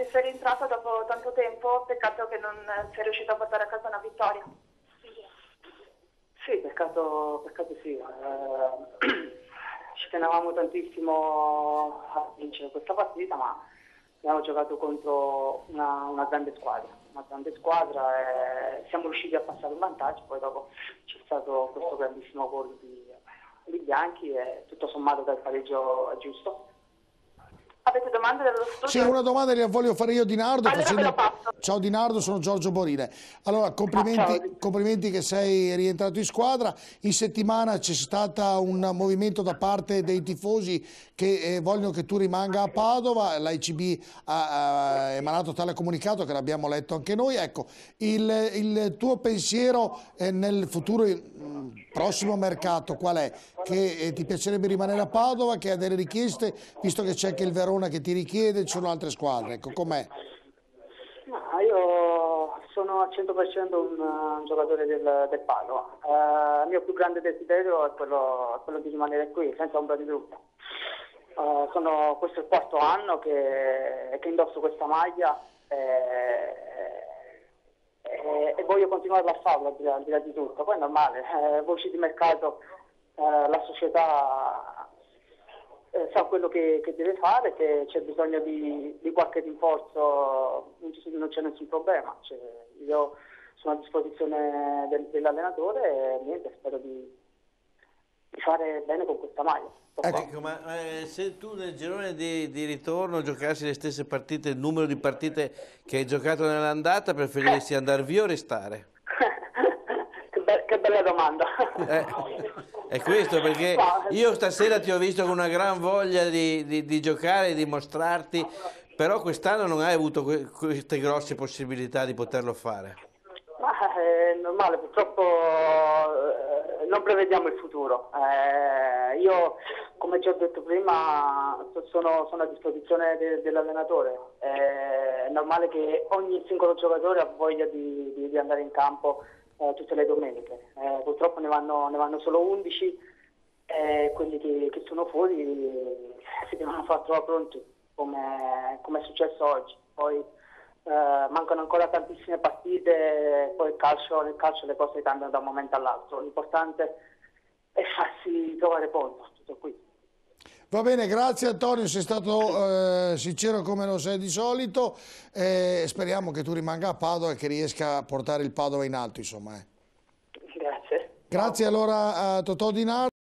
che sei rientrato dopo tanto tempo, peccato che non sei riuscito a portare a casa una vittoria. Sì, peccato sì. Ci tenevamo tantissimo a vincere questa partita, ma abbiamo giocato contro una grande squadra e siamo riusciti a passare il vantaggio, poi dopo c'è stato questo grandissimo gol di bianchi e tutto sommato dal pareggio giusto. Avete domande dello studio? Sì, una domanda la voglio fare io di Nardo. Allora ve lo passo. Ciao Di Nardo, sono Giorgio Borine. Allora, complimenti che sei rientrato in squadra. In settimana c'è stato un movimento da parte dei tifosi che vogliono che tu rimanga a Padova. L'AICB ha emanato tale comunicato che l'abbiamo letto anche noi. Ecco, il tuo pensiero nel futuro prossimo mercato qual è? Che ti piacerebbe rimanere a Padova, che ha delle richieste, visto che c'è anche il Verona che ti richiede, ci sono altre squadre, ecco, com'è? No, io sono al 100% un giocatore del Padova. Il mio più grande desiderio è quello di rimanere qui, senza ombra di dubbio. Questo è il quarto anno che indosso questa maglia e voglio continuare a farlo al di là di tutto. Poi è normale, voci di mercato, la società sa quello che deve fare, che c'è bisogno di qualche rinforzo, non c'è nessun problema. Io sono a disposizione dell'allenatore e niente, spero di fare bene con questa maglia. Ecco, ma se tu nel girone di ritorno giocassi le stesse partite, il numero di partite che hai giocato nell'andata, preferiresti andare via o restare? Che bella domanda. È questo, perché io stasera ti ho visto con una gran voglia di giocare e di mostrarti, però quest'anno non hai avuto queste grosse possibilità di poterlo fare. Ma è normale, purtroppo non prevediamo il futuro. Io, come ti ho detto prima, sono a disposizione dell'allenatore. È normale che ogni singolo giocatore ha voglia di andare in campo tutte le domeniche. Purtroppo ne vanno solo 11 e quelli che sono fuori si devono far trovare pronti, come è successo oggi. Poi mancano ancora tantissime partite, poi nel calcio le cose cambiano da un momento all'altro. L'importante è farsi trovare pronto, tutto qui. Va bene, grazie Antonio, sei stato sincero come lo sei di solito, speriamo che tu rimanga a Padova e che riesca a portare il Padova in alto, insomma. Grazie. Grazie allora a Totò Di Nardo.